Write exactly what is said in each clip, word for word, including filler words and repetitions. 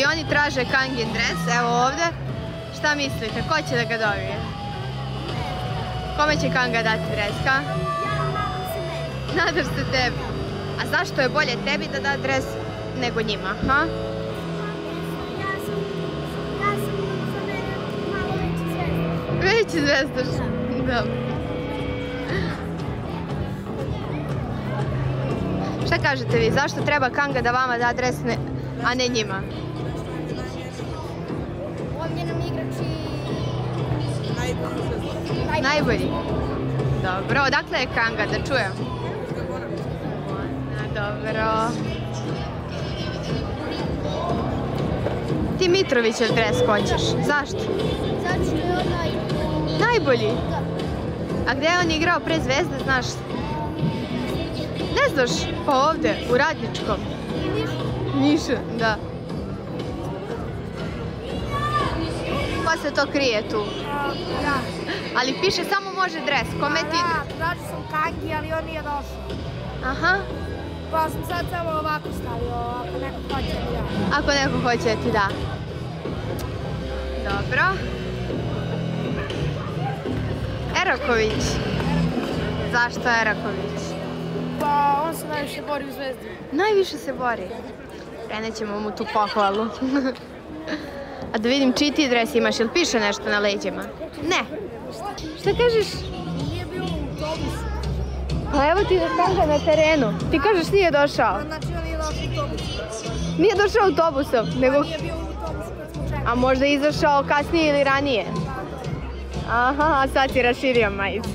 I oni traže Kangin dres, evo ovdje. Šta mislite, ko će da ga dobije? Kome će Kanga dati dres, ka? Nadaš se tebi. A zašto je bolje tebi da da dres nego njima, ha? Veći zvezdaš? Dobro. Šta kažete vi, zašto treba Kanga da vama da dres, a ne njima? Ovdje nam igrači... Najbolji? Dobro, odakle je Kanga, da čujem? Dobro. Ti Mitrovićev dres hoćeš, zašto? Zato što je on najbolji. Najbolji? A gdje je on igrao pre Zvezde, znaš? Ne znaš? Pa ovdje, u Radničkom. Nišu, da. Pa se to krije tu. Da. Ali piše samo može dres, kome ti... Da, tražio sam Kangi, ali on nije došao. Aha. Pa sam sad samo ovako stavio, ako neko hoće da da. Ako neko hoće da ti da. Dobro. Eraković. Zašto Eraković? Pa on se najviše bori u Zvezdi. Najviše se bori. Prenećemo mu tu pohvalu. A da vidim čiji ti dres imaš, jel piše nešto na leđima? Ne. Šta kažeš? Nije bio u autobusu. Pa evo ti da Kanga na terenu. Ti kažeš nije došao. Znači on nije došao u autobusu. Nije došao autobusom, nego... Nije bio u autobusu kad smo čekali. A možda je izašao kasnije ili ranije. Aha, a sad si raširio majicu.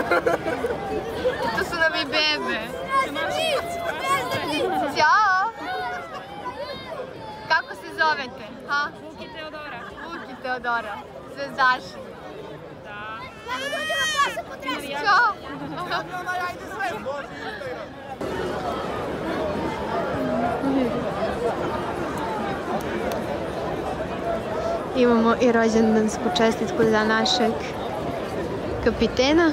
To su nam i bebe. Ćao! Kako se zovete? Ha? Vuki Teodora. Vuki Teodora. Zvezdaši. Da. Ajde dođe na posao potresi. Ćao! Imamo i rođendansku čestitku za našeg kapitena.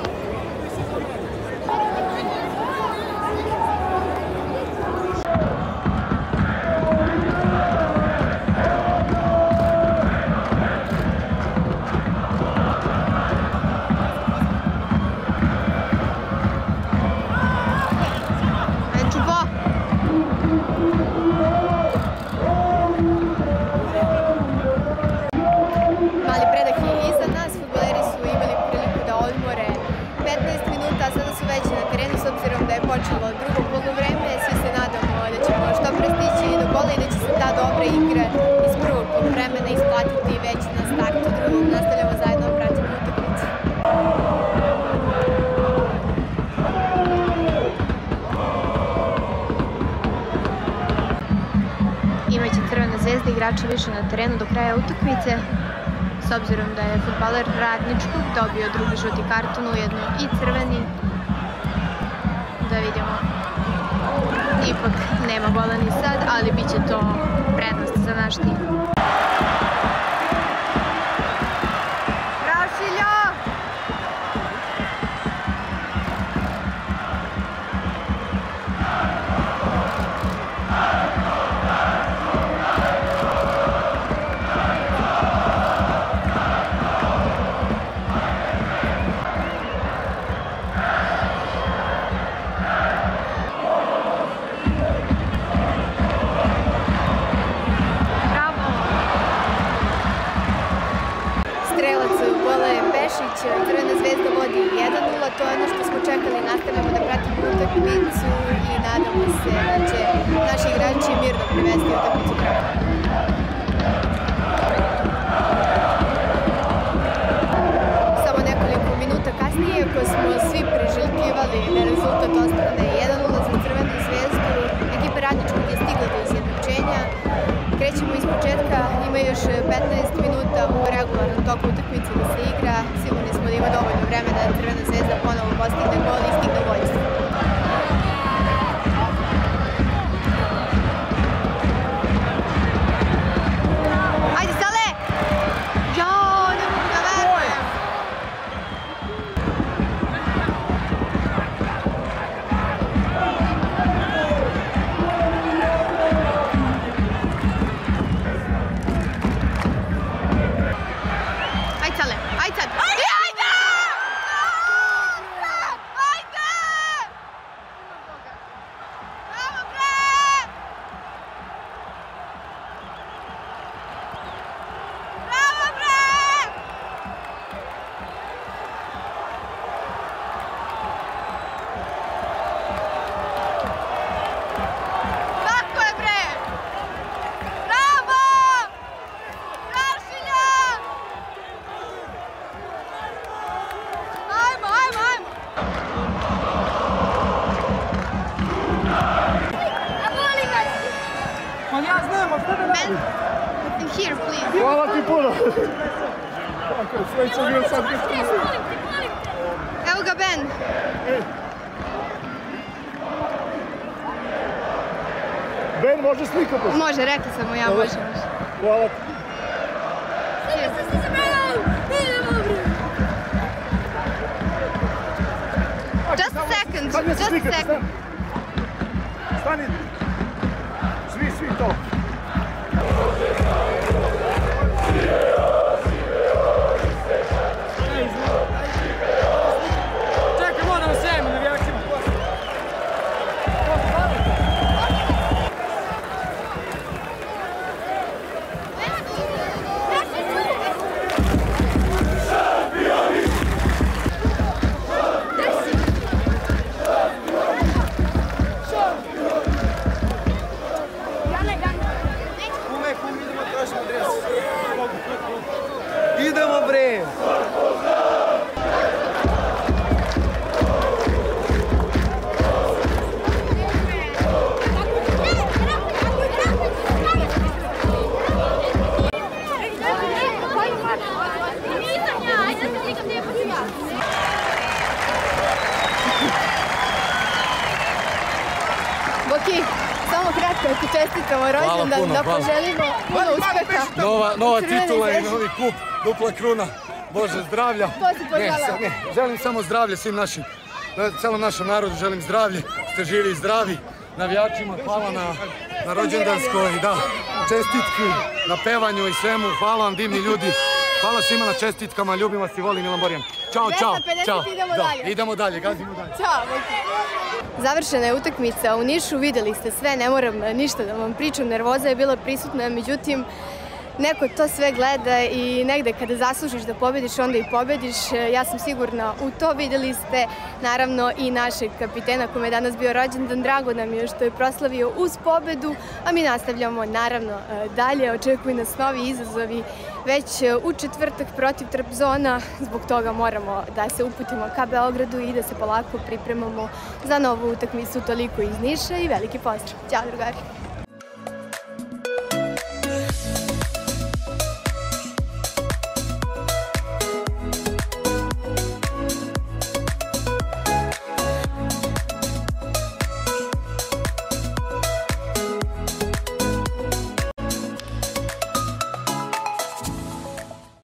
Počelo drugo poluvreme, svi se nadamo da ćemo što pre stići do gola i da će se ta dobra igra iz prvog poluvremena isplatiti već na startu drugog. Nastavljamo zajedno, pratimo utakmicu. Imaće Crvena zvezda igrača više na terenu do kraja utakmice, s obzirom da je fudbaler Radničkog dobio drugi žuti karton, ujedno i crveni. Da vidimo, ipak nema gola ni sad, ali bit će to prednost za naš tim. Bravo, Šiljo! Crvena zvezda vodi jedan nula, to je ono što smo čekali, nastavljamo da pratimo utakmicu i nadamo se da će naši igrači mirno privesti utakmicu kraju. Samo nekoliko minuta kasnije, ako smo svi priželjkivali da rezultat ostane jedan nula za Crvenu zvezdu, ekipa Radničkog je stigla do izjednačenja. Krećemo iz početka, ima još petnaest minuta u regularnom toku utakmice da se igra. Sigurni smo da ima dovoljno vremena da Crvena zvezda ponovo postigne gol i stigne vođstvo. Ajde, Sale! Jao, ne mogu da verujem! Ajde, Sale! Ajde sad! Ajde! Ajde! Ajde! Bravo, bre! Bravo, bre! Tako je, bre! Bravo! Rašilja! Ajmo, ajmo, ajmo! A voli vas! Pa ja znam, a što da Ben, in here, please. Hvala ti puno. Tako je, sve će bio sad biti. Evo ga, Ben. Ben, može sliku pošto? Može, rekla sam mu ja, može, može. Hvala ti. Just a second, Sad ne se just a slikate, second. stani. Stani. Svi, svi to. Čekaj, moramo se javimo navijačima. Idemo bre! ti čestitamo rođendan, da poželimo puno uspeha. Nova titula i novi kup, dupla kruna. Bože, zdravlja. To si poželao. Ne, želim samo zdravlje svim našim, celom našem narodu želim zdravlje, ste živi i zdravi. Navijačima, hvala na rođendanskoj, da, čestitki, na pevanju i svemu. Hvala vam, divni ljudi. Hvala svima na čestitkama, ljubim vas i volim, Milan Borjan. Ćao, čao. dvesta pedeset, idemo dalje. Idemo dalje, gazimo dalje. Ćao. Završena je utakmica u Nišu, videli ste sve, ne moram ništa da vam pričam, nervoza je bila prisutna, međutim, neko to sve gleda i negde kada zaslužiš da pobediš, onda i pobediš. Ja sam sigurna u to. Videli ste naravno i našeg kapitena kome je danas bio rođendan. Drago nam je što je proslavio uz pobedu, a mi nastavljamo naravno dalje. Očekuju nas novi izazovi već u četvrtak protiv Trabzona. Zbog toga moramo da se uputimo ka Beogradu i da se polako pripremamo za novu utakmicu. Toliko iz Niša i veliki pozdrav. Ćao drugari!